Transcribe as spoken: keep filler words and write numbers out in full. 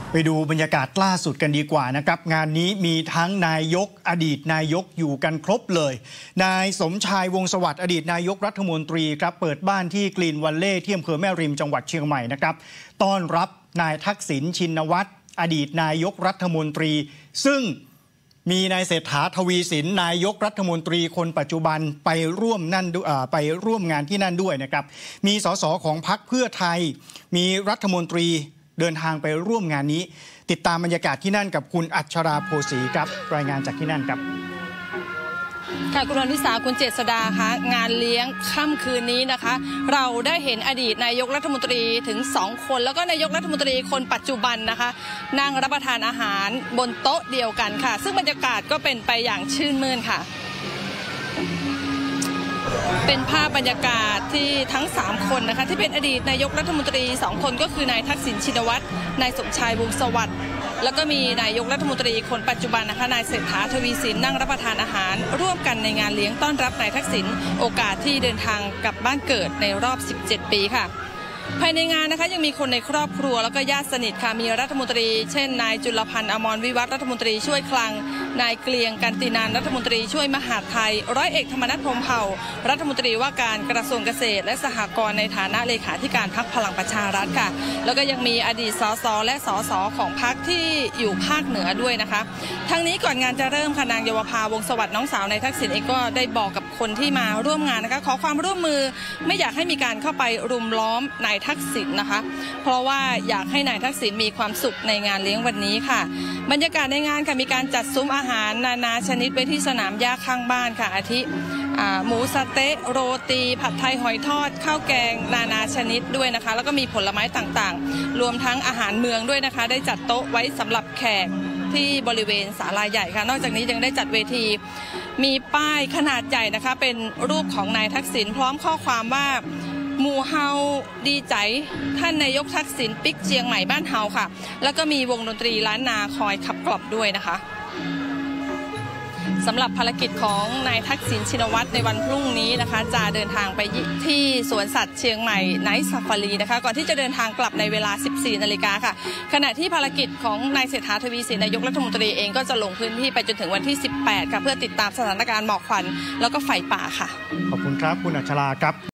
ไปดูบรรยากาศล่าสุดกันดีกว่านะครับงานนี้มีทั้งนายกอดีตนายกอยู่กันครบเลยนายสมชายวงศ์สวัสดิ์อดีตนายกรัฐมนตรีครับเปิดบ้านที่กรีนวัลเล่ที่อำเภอแม่ริมจังหวัดเชียงใหม่นะครับต้อนรับนายทักษิณชินวัตรอดีตนายกรัฐมนตรีซึ่งมีนายเศรษฐาทวีสินนายกรัฐมนตรีคนปัจจุบันไปร่วมนั่นไปร่วมงานที่นั่นด้วยนะครับมีสสของพรรคเพื่อไทยมีรัฐมนตรีเดินทางไปร่วมงานนี้ติดตามบรรยากาศที่นั่นกับคุณอัชราโพสีครับรายงานจากที่นั่นครับค่ะคุณอนิสาคุณเจษดาคะงานเลี้ยงค่ำคืนนี้นะคะเราได้เห็นอดีตนายกรัฐมนตรีถึงสองคนแล้วก็นายกรัฐมนตรีคนปัจจุบันนะคะนั่งรับประทานอาหารบนโต๊ะเดียวกันค่ะซึ่งบรรยากาศก็เป็นไปอย่างชื่นมื่นค่ะเป็นภาพบรรยากาศที่ทั้งสามคนนะคะที่เป็นอดีตนายกรัฐมนตรีสองคนก็คือนายทักษิณชินวัตรนายสมชายวงศ์สวัสดิ์แล้วก็มีนายกรัฐมนตรีคนปัจจุบันนะคะนายเศรษฐาทวีสินนั่งรับประทานอาหารร่วมกันในงานเลี้ยงต้อนรับนายทักษิณโอกาสที่เดินทางกลับบ้านเกิดในรอบสิบเจ็ดปีค่ะภายในงานนะคะยังมีคนในครอบครัวแล้วก็ญาติสนิทค่ะมีรัฐมนตรีเช่นนายจุลพันธ์อมรวิวัฒน์รัฐมนตรีช่วยคลังนายเกลียงกันตินันรัฐมนตรีช่วยมหาดไทยร้อยเอกธรรมนัสพรหมเผ่ารัฐมนตรีว่าการกระทรวงเกษตรและสหกรณ์ในฐานะเลขาธิการพรรคพลังประชารัฐค่ะแล้วก็ยังมีอดีตสสและสสของพรรคที่อยู่ภาคเหนือด้วยนะคะทั้งนี้ก่อนงานจะเริ่มค่ะนางเยาวภาวงศ์สวัสดิ์น้องสาวนายทักษิณเองก็ได้บอกกับคนที่มาร่วมงานนะคะขอความร่วมมือไม่อยากให้มีการเข้าไปรุมล้อมนายทักษิณนะคะเพราะว่าอยากให้นายทักษิณมีความสุขในงานเลี้ยงวันนี้ค่ะบรรยากาศในงานค่ะมีการจัดซุ้มอาหารนานาชนิดไว้ที่สนามหญ้าข้างบ้านค่ะอาทิหมูสะเต๊ะโรตีผัดไทยหอยทอดข้าวแกงนานาชนิดด้วยนะคะแล้วก็มีผลไม้ต่างๆรวมทั้งอาหารเมืองด้วยนะคะได้จัดโต๊ะไว้สำหรับแขกที่บริเวณศาลาใหญ่ค่ะนอกจากนี้ยังได้จัดเวทีมีป้ายขนาดใหญ่นะคะเป็นรูปของนายทักษิณพร้อมข้อความว่าหมู่เฮาดีใจท่านนายกทักษิณปิกเชียงใหม่บ้านเฮาค่ะแล้วก็มีวงดนตรีล้านนาคอยขับกล่อมด้วยนะคะสำหรับภารกิจของนายทักษิณชินวัตรในวันพรุ่งนี้นะคะจะเดินทางไปที่สวนสัตว์เชียงใหม่ไนท์ซาฟารีนะคะก่อนที่จะเดินทางกลับในเวลา สิบสี่นาฬิกาค่ะขณะที่ภารกิจของนายเศรษฐาทวีสินนายกรัฐมนตรีเองก็จะลงพื้นที่ไปจนถึงวันที่สิบแปดค่ะเพื่อติดตามสถานการณ์หมอกควันแล้วก็ไฟป่าค่ะขอบคุณครับคุณอัชราครับ